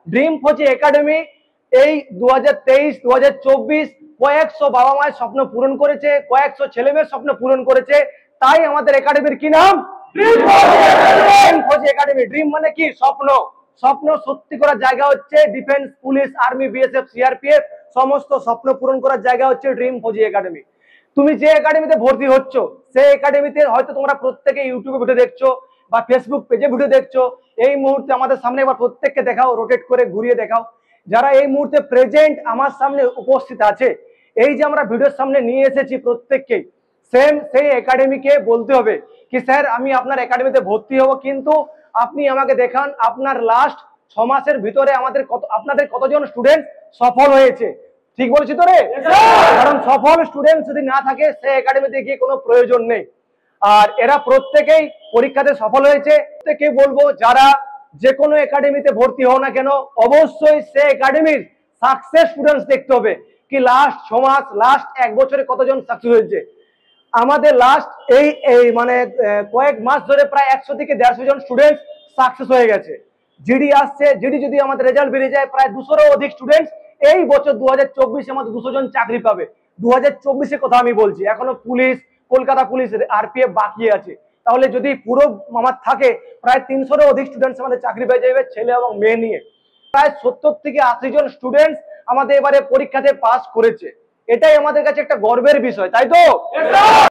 Dream ফৌজি academy এই 2023-2024 কয়েকশো বাবা মায়ের স্বপ্ন পূরণ করেছে, কয়েকশো ছেলে মেয়ের স্বপ্ন পূরণ করেছে। তাই আমাদের একাডেমির কি নাম? ড্রিম ফৌজি একাডেমি। ড্রিম মানে কি? স্বপ্ন। স্বপ্ন সত্যি করার জায়গা হচ্ছে defence, police, army, BSF, CRPF, সমস্ত স্বপ্ন পূরণ করার জায়গা হচ্ছে ড্রিম ফৌজি একাডেমি। তুমি যে একাডেমিতে ভর্তি হচ্ছ সেই একাডেমিতে হয়তো তোমরা প্রত্যেকে ইউটিউবে ভিডিও দেখছো বা ফেসবুক পেজে ভিডিও দেখছো। এই মুহূর্তে আমাদের সামনে একবার প্রত্যেককে দেখাও, রোটেট করে ঘুরিয়ে দেখাও যারা এই মুহূর্তে প্রেজেন্ট আমার সামনে উপস্থিত আছে। এই যে আমরা ভিডিওর সামনে নিয়ে এসেছি প্রত্যেককেই সেম সেই একাডেমিকে বলতে হবে কি স্যার আমি আপনার একাডেমিতে ভর্তি হব, কিন্তু আপনি আমাকে দেখান আপনার লাস্ট 6 মাসের ভিতরে আপনাদের কতজন স্টুডেন্ট সফল হয়েছে। ঠিক বলছি তো রে? কারণ সফল স্টুডেন্ট যদি না থাকে সেই একাডেমিতে গিয়ে কোনো প্রয়োজন নেই। আর এরা প্রত্যেকেই পরীক্ষাতে সফল হয়েছে। প্রত্যেকে বলবো যারা যে কোনো একাডেমিতে ভর্তি হও না কেন অবশ্যই সেই একাডেমির সাকসেস স্টুডেন্টস দেখতে হবে কি লাস্ট 6 মাস, লাস্ট 1 বছরে কতজন সাকসেস হয়েছে। আমাদের লাস্ট এই মানে কয়েক মাস ধরে প্রায় 100 থেকে 150 জন স্টুডেন্ট সাকসেস হয়ে গেছে। জিডি আসছে, জিডি যদি আমাদের রেজাল্ট বেরিয়ে যায় প্রায় 200-এরও অধিক স্টুডেন্ট এই বছর 2024 আমাদের 200 জন চাকরি পাবে। 2024-এর কথা আমি বলছি, এখনো পুলিশ, কলকাতা পুলিশ, আরপিএফ বাকি আছে। তাহলে যদি পুরো আমার থাকে প্রায় 300-এরও অধিক স্টুডেন্টস আমাদের চাকরি পেয়ে যাবে ছেলে এবং মেয়ে নিয়ে। প্রায় 70 থেকে 80 জন স্টুডেন্টস আমাদের এবারে পরীক্ষাতে পাস করেছে। এটাই আমাদের কাছে একটা গর্বের বিষয়, তাই তো?